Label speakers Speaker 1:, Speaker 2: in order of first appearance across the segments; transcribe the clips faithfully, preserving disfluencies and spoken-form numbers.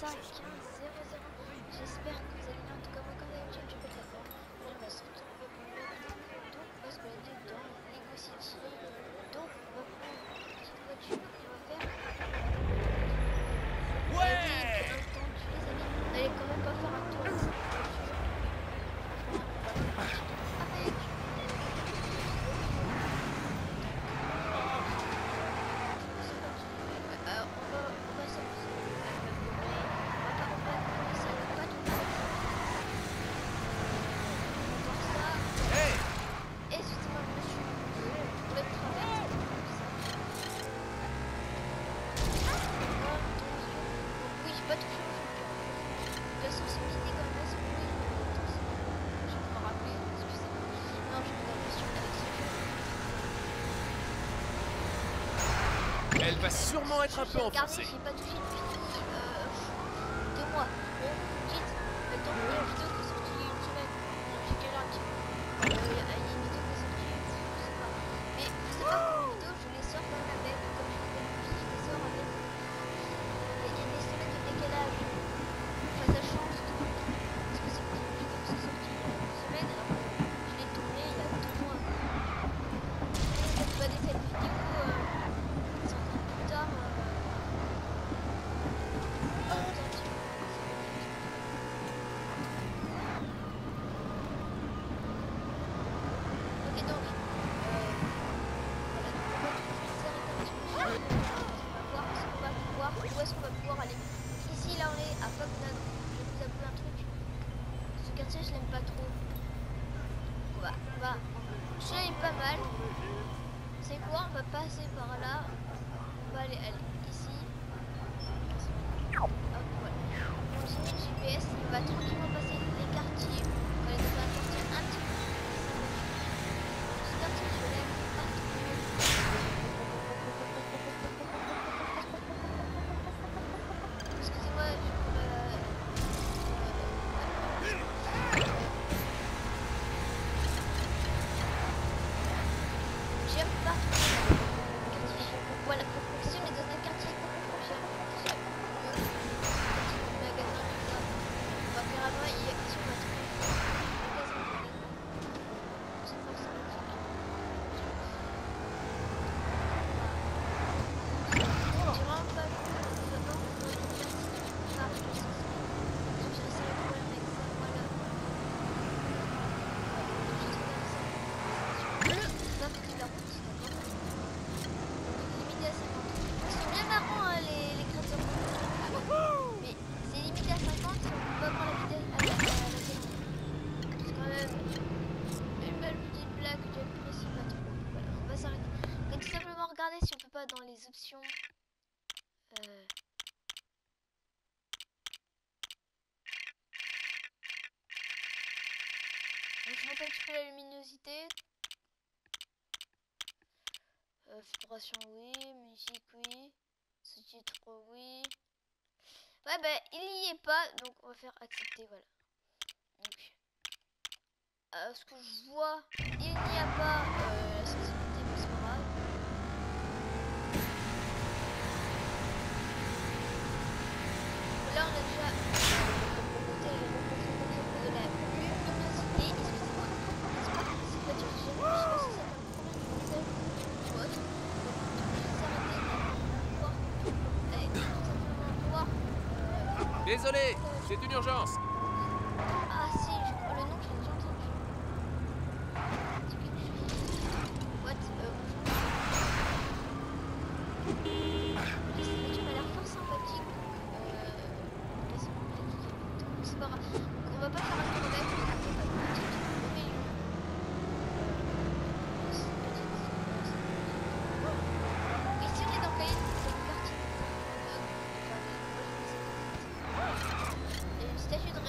Speaker 1: cinq zéro zéro. J'espère que vous allez bien. En tout cas, moi, comme d'habitude, je pète la forme. Là, on va se retrouver pour le donc on va se balader dans Lego City. Donc, on va prendre une petite voiture et on va faire. Ouais, oui, bien entendu, les amis. On allait quand même pas faire un tour avec cette voiture. Franchement, on va faire un petit tour avec. Alors, on va, on va s'amuser. On va pas, on va commencer à ne pas tout faire. On va voir ça. Hey! Excusez-moi, monsieur. Pour le travers. Oui, j'ai pas touché au champion. De toute façon, c'est une idée quand même. Je vais me rappeler. Excusez-moi. Non, je vais la sur avec ce jeu.
Speaker 2: Elle va sûrement être un peu enfoncée.
Speaker 1: J'ai pas touché depuis euh, deux mois. Bon, vous dites, attends, il y a une vidéo qui est sortie il y a une semaine. J'ai quelle heure? Il y a une vidéo qui est sortie, je sais pas. Mais je sais pas comment vidéo, je les sors quand même avec, comme je fais le je les sors avec. Il y a des semaines de décalage. Enfin, ça change tout le temps. Parce que c'est une vidéo qui est sortie il y a une semaine, alors que je l'ai tournée il y a deux mois. Et quand tu vas cette vidéo, euh, plus tard, euh... oh, ok, donc, euh, voilà, donc on va tout s'arrêter un petit peu sur le on va voir ce qu'on va pouvoir, où est-ce qu'on va pouvoir aller. Donc ici, là, on est à Fognan. Je vais vous avouer un truc. Ce quartier, je l'aime pas trop. On va, on va, je l'aime pas mal. C'est quoi? On va passer par là. On va aller, aller ici. Hop, voilà. Donc j'ai mis le G P S, il va tranquillement passer les quartiers. On va aller dans un quartier un petit peu plus. Ce quartier, je l'aime pas trop. Excusez-moi, je euh, j'aime pas trop le quartier. Voilà, si on est dans un quartier j'aime déjà mieux. Petit magasin, tout ça. On va faire avant et si on va trouver un magasin de Lego. C'est forcément ça. J'ai vraiment pas vu vraiment dans une partie qui marche de ça. J'ai un sérieux problème avec ça, voilà. Juste regarder ça. Ça fait de la route, d'accord? Limité à cinquante. C'est bien marrant hein, les, les créateurs de trucs. Mais c'est limité à cinquante si on peut pas prendre la vitesse à la, à la télé. C'est quand même une belle petite blague que j'apprécie pas trop. Voilà, on va s'arrêter. On va tout simplement regarder si on peut pas dans les options. Euh... Donc je monte un petit peu la luminosité. Euh, vibration oui, musique oui, sous-titres oui. Ouais bah il y est pas, donc on va faire accepter, voilà. Donc euh, ce que je vois, il n'y a pas euh, la sensibilité, mais c'est pas grave. Là on a déjà de la luminosité, excusez-moi. J'espère que cette voiture, je sais pas si ça fait un problème de visage ou autre.
Speaker 2: Désolé, c'est une urgence.
Speaker 1: Ah si, je crois le nom, je l'ai déjà entendu. C'est quelque chose. What? Euh, bonjour. Cette voiture m'a l'air fort sympathique. Euh... C'est pas grave. Donc on va pas faire un tour avec. On va faire une petite rébellion. Ici on est dans Cayenne, c'est le quartier. Il y a une statue de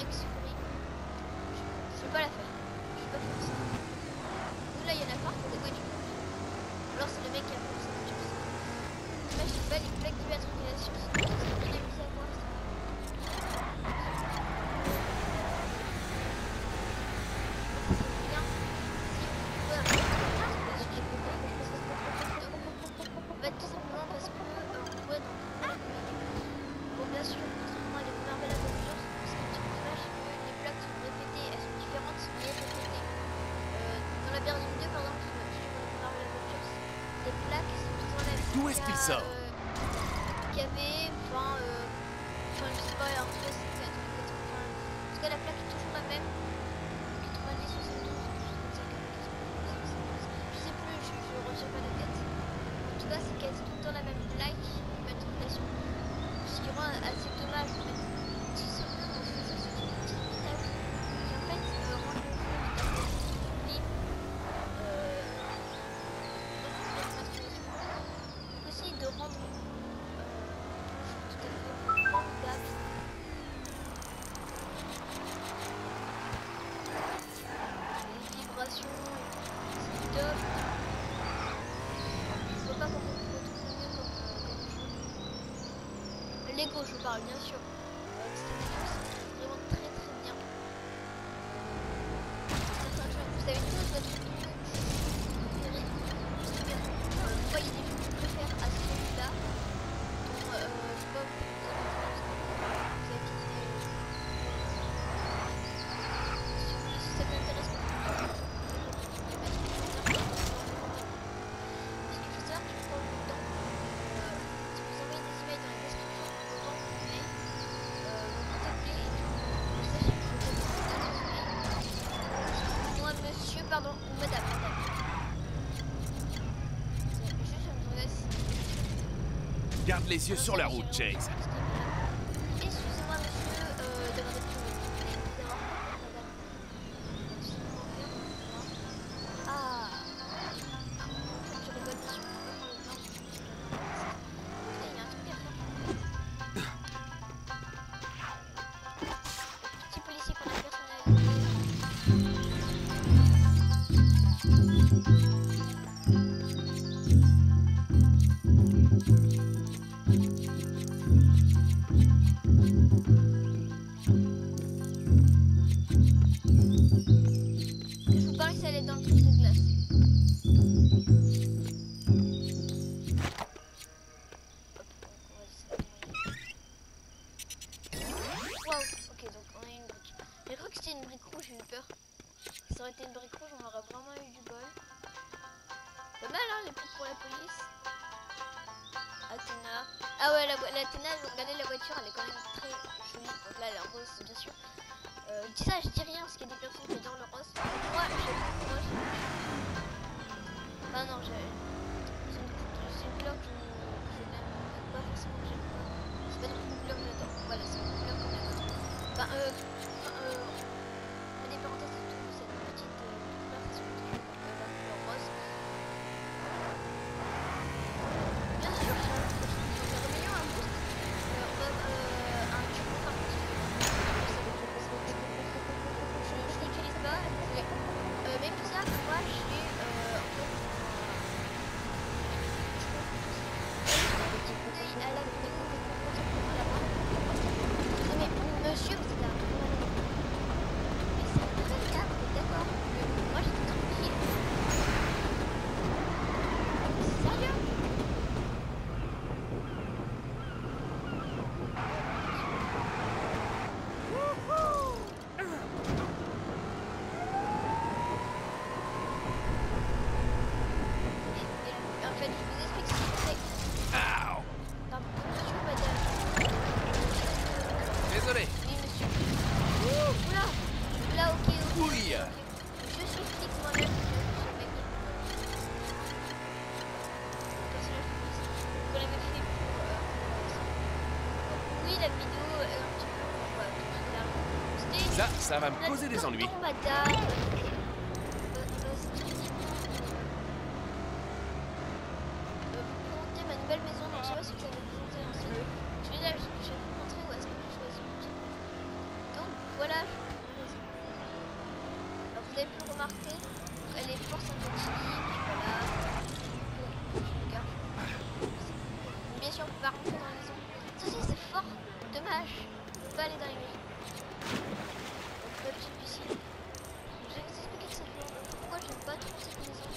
Speaker 2: Où est-ce qu'il sort?
Speaker 1: Qu'il y avait, enfin, euh, enfin, je sais pas, en tout cas, c'est enfin, en tout cas, la plaque est toujours la même. quatre-vingt-dix, soixante-douze, je sais plus, je, je retiens pas la tête. En tout cas, c'est quasi tout le temps la même plaque d'immatriculation. Ce qui rend assez dommage, en fait. Si simplement on faisait cette petite mise à jour, qui en fait euh, rend le jeu libre. Euh, donc aussi de rendre euh, tout à fait formidable. Les vibrations, c'est top. Je vois pas comment on peut retrouver mieux comme, euh, comme jeu. Lego, je parle bien sûr. Euh, c'est vraiment très très bien. Vous avez tous votre film préféré. Euh, moi, il y a des films que je préfère à celui-là. Donc, euh, je sais pas, vous avez une idée. Si ça vous intéresse, ce qu'il faut savoir, je prends le temps. Euh, si vous envoyez des emails dans la description, le temps que vous voulez, euh, vous contactez et puis vous sachez que je vais vous emails. Moi, monsieur, pardon, ou madame, madame. Juste, je me laisse.
Speaker 2: Garde les yeux sur la route, Chase.
Speaker 1: Excusez-moi, monsieur, euh, d'avoir des problèmes. Je vais vous avoir madame. Ah. Ah, en fait, je rigole, monsieur. Il y a un truc à faire. Petit policier qu'on a personnalisé. Je vous parle que ça allait dans le truc de glace. Waouh, ok, donc on a une brique. J'ai cru que c'était une brique rouge, j'ai eu peur. Si ça aurait été une brique rouge, on aurait vraiment eu du bol. Pas mal, hein, les pubs pour la police. Athéna. Ah ouais, la, la Athéna, regardez la voiture, elle est quand même très jolie. Donc là, elle est rose, bien sûr. Euh, je dis ça, je dis rien, parce qu'il y a des personnes qui adorent le rose. Moi, j'aime pas rose. Enfin, non, j'ai. C'est une, c'est une couleur que je n'aime pas forcément, que j'aime pas. C'est pas non plus une couleur que j'adore. Voilà, c'est une couleur comme la vôtre. Enfin, euh. Enfin, euh. On met des parenthèses à tout, cette petite euh, conversation que je fais la couleur rose. Bien sûr, j'ai un réveillon, un boost. Euh, on va. Euh, un turbo, enfin, je l'utilise pas, mais, euh, mais tout ça, moi j'ai euh, en fait je à la vidéo mais monsieur vous êtes un mais c'est très grave, d'accord, moi j'étais tranquille. Sérieux? En fait, je vous explique ce qui se fait.
Speaker 2: Ow!
Speaker 1: Pardon, monsieur ou madame?
Speaker 2: Désolé.
Speaker 1: Oui, monsieur. Oula! Oula, ok, ok.
Speaker 2: Oui.
Speaker 1: ok. Je suis flic moi-même. Je suis mec. Personnage police. Qu'on avait fait pour. Euh, oui, la vidéo est un petit peu. Voilà, tout de suite là. C'était.
Speaker 2: Ça, ça va me causer des ennuis.
Speaker 1: Non, madame. Ma nouvelle maison, donc je sais pas si tu avais présenté l'ancienne. Je vais là, je vais vous montrer où est-ce que j'ai choisi mon petit. Donc voilà, je suis ma maison. Alors vous avez pu le remarquer, elle est fort synthétique, voilà. Je regarde. Bien sûr, on peut pas rentrer dans la maison. Ceci c'est fort dommage, on peut pas aller dans les maisons. Donc la petite piscine. Je vais vous expliquer simplement pourquoi j'aime pas trop cette maison.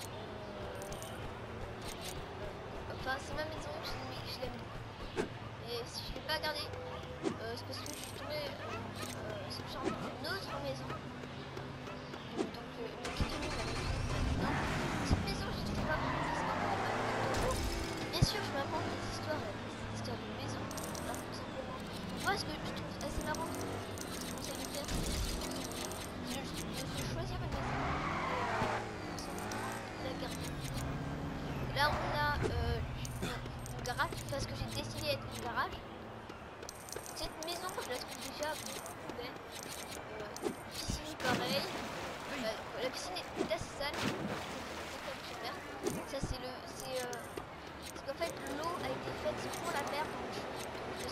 Speaker 1: Enfin, c'est ma maison, je l'aime, je l'aime beaucoup. Et si je ne l'ai pas gardée, euh, c'est parce que je suis tombée euh, sur une autre maison. Donc, donc euh, qui est devenue ma maison maintenant. Cette maison, je ne trouve pas vraiment. Bien sûr,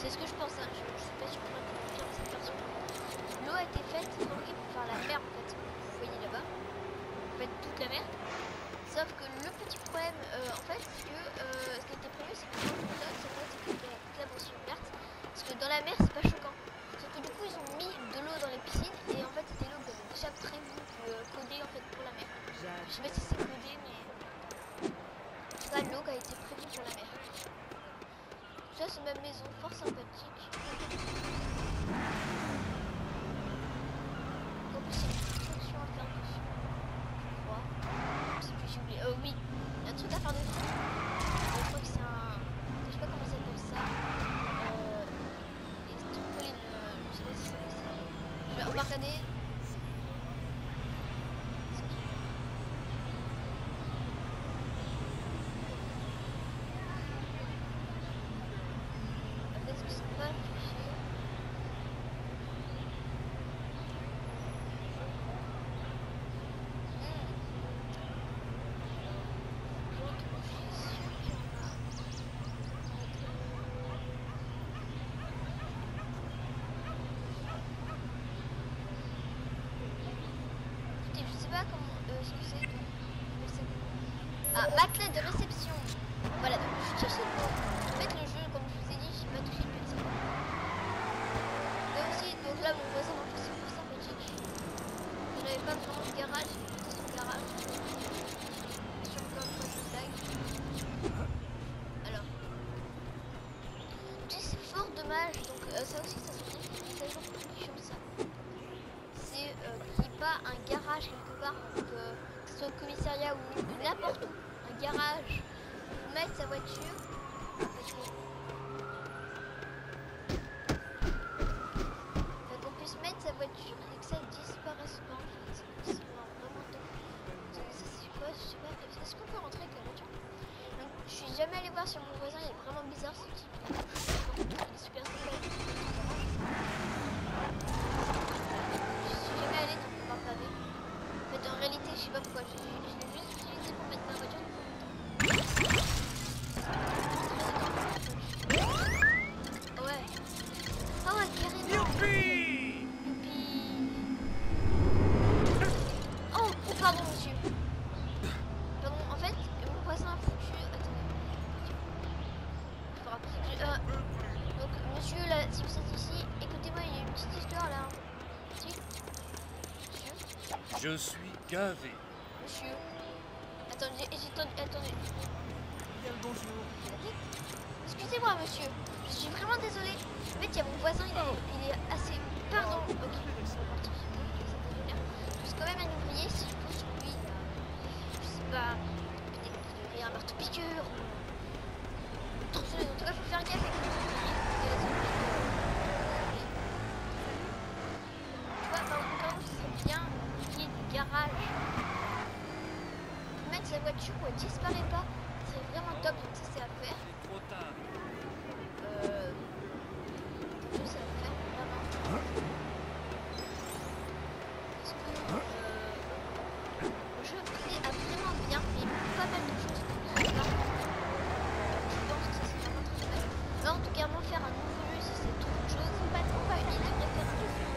Speaker 1: C'est ce que je pense, hein. je, je suis pas sûre de confirmer cette version. L'eau a été faite fabriquée pour faire la mer en fait, vous voyez là-bas, en fait toute la mer. Sauf que le petit problème euh, en fait c'est que euh, ce qui a été prévu c'est que dans le pilote c'est fait c'est que toute la mention verte. Parce que dans la mer c'est pas choquant. Sauf que du coup ils ont mis de l'eau dans les piscines et en fait c'était l'eau que j'avais déjà prévu euh, codée en fait pour la mer. Je sais pas si c'est codé mais c'est pas l'eau qui a été prévue pour la mer. Ça c'est ma maison fort sympathique. En plus il y a une construction à faire dessus. Je crois. Je sais plus j'ai oublié. Euh oui, il y a un truc à faire dessus. Euh, je crois que c'est un. Je sais pas comment ça s'appelle ça. Euh. Les trampolines. Euh, je sais pas si ça s'appelle ça. Je vais on va regarder. Est-ce que c'est pas affiché? Je sais pas comment euh, ce que c'est. Ah, matelas de réception. Voilà, donc je cherchais le mot. En fait, le jeu, comme je vous ai dit, j'ai pas touché le petit. Là aussi, donc là, mon voisin, en plus, c'est plus sympathique. Je n'avais pas vraiment de garage, j'ai son garage. Sur plein de fois de blague. Alors. C'est fort dommage, donc euh, ça aussi, ça se fait. C'est toujours pour ceux qui chantent ça. C'est euh, qu'il n'y ait pas un garage quelque part, donc, euh, que ce soit au commissariat ou n'importe où, un garage pour mettre sa voiture. Parce que, enfin, qu'on puisse mettre sa voiture et que ça disparaisse pas en fait. C'est vraiment top. Ça c'est quoi? Je sais pas. Est-ce qu'on peut rentrer avec la voiture? Donc, je suis jamais allée voir sur mon voisin, il est vraiment bizarre ce type. Il est super sympa. Je suis jamais allée dans le parc pavé. En fait, en réalité, je sais pas pourquoi. Je, je l'ai juste utilisé pour mettre ma voiture. Ouais. Oh ouais, carrément.
Speaker 2: Youpi!
Speaker 1: Youpi. Oh, oh, pardon, monsieur. Pardon, en fait, mon voisin a foutu. Attendez. C'est pas grave. Je, euh, donc, monsieur, là, si vous êtes ici, écoutez-moi, il y a une petite histoire là. Si. Monsieur.
Speaker 2: Je suis gavé.
Speaker 1: Monsieur. Attendez, attendez, attendez.
Speaker 2: Bien le bonjour.
Speaker 1: Excusez-moi, monsieur. Je suis vraiment désolée. En fait, il y a mon voisin, il est, il est assez. Pardon. Ok. C'est quand même un ouvrier, si je pose sur lui. Je sais pas. Peut-être qu'il devrait y avoir un marteau-piqûre. Trop solide. En tout cas, il faut faire gaffe avec les ouvriers. Tu vois, par contre, c'est bien qu'il y ait des garages. Pour mettre sa voiture où elle disparaît pas. C'est vraiment top, donc ça c'est à faire.
Speaker 2: C'est trop tard.
Speaker 1: Euh... Ça c'est à faire, vraiment. Parce que euh, le jeu a vraiment bien fait pas mal de choses que je pense que ça c'est vraiment très bien. Mais en tout cas, moi faire un nouveau jeu si c'est trop de choses, c'est pas trop pas une idée de faire un nouveau jeu.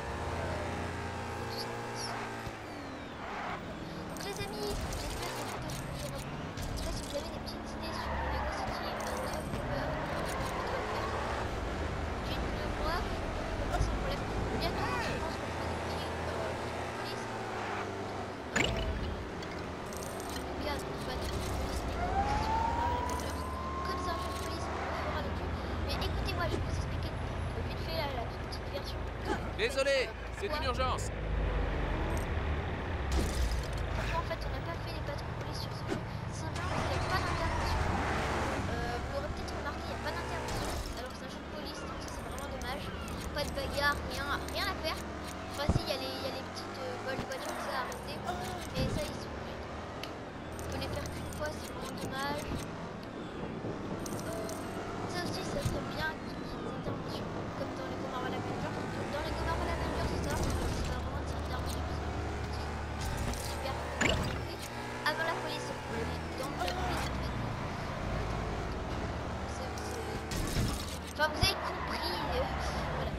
Speaker 1: Donc les amis, j'espère que vous pouvez vous dire. En tout cas, si vous avez des petites idées sur Lego City, j'ai une de moi, pas sans problème. Bientôt, je pense qu'on fera des petits euh, police. En tout cas, on va des police Lego City Avengers. Comme c'est un jeu de police, on fera le plus. Mais écoutez-moi, je vais vous expliquer vite fait là, la petite version.
Speaker 2: Désolé, c'est une urgence.
Speaker 1: En fait, on n'a pas fait les patrouilles police sur ce jeu, simplement parce qu'il n'y a pas d'intervention. Euh, vous l'aurez peut-être remarqué, il n'y a pas d'intervention, alors que c'est un jeu de police, donc ça c'est vraiment dommage. Pas de bagarre, rien, rien à faire. Enfin si, il y, y a les petites euh, vols de voitures que ça a arrêté, mais ça ils sont plus. On peut les faire qu'une fois, c'est vraiment dommage. Euh, ça aussi, ça serait bien qu'il y ait des interventions, comme dans les Go Marvel Avengers. Dans les Go Marvel Avengers, c'est ça, c'est vraiment des interventions. Super. Avant la police, on est dans la police en fait. C'est Enfin, vous avez compris. Euh, voilà.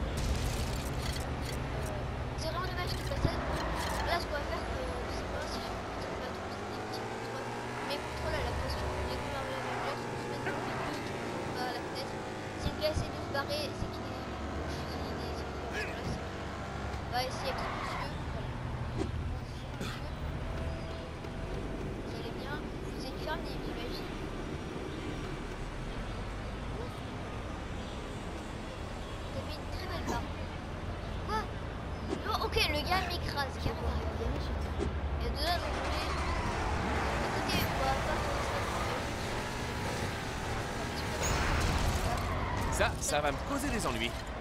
Speaker 1: C'est vraiment dommage de passer. Là, ce qu'on va faire, euh, je sais pas si je peux pas trop des petits contrôles. Mes contrôles à la pression, les couleurs de la lumière, je se mettre dans le but, à la fenêtre. Si le gars essaie de se barrer, c'est qu'il est. Il est. Voilà, c'est. On va essayer avec ce monsieur. Voilà. Monsieur. Vous allez bien. Vous êtes ferme, j'imagine. Vous avez une très belle barre. Quoi? Oh, ok, le gars m'écrase carrément. Il y a deux là, donc je vais. Écoutez, on va pas faire ça.
Speaker 2: Ça, ça va me causer des ennuis.